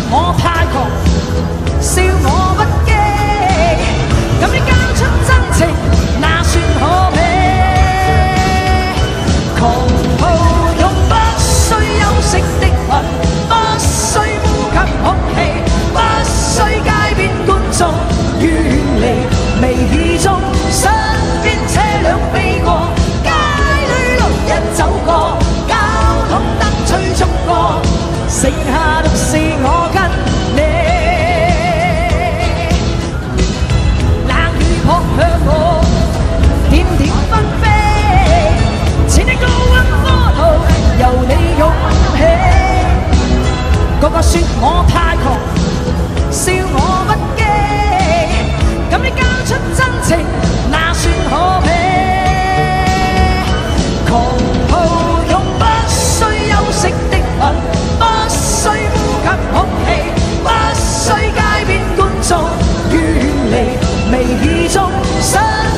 我太狂，笑我不羈。敢於交出真情，那算可悲。狂暴用不需休息的吻，不需呼吸空氣，不需街邊觀眾遠離微中，身邊車輛飛過，街裏路人走過，交通燈催促過，剩下獨是我跟你。冷雨撲向我，點點紛飛，前的高溫波濤由你湧起。個個說我太狂，笑我不羈。敢於交出真情，那算可悲。狂暴用不需休息的吻，不需呼吸空氣，不需街邊觀眾遠離微中。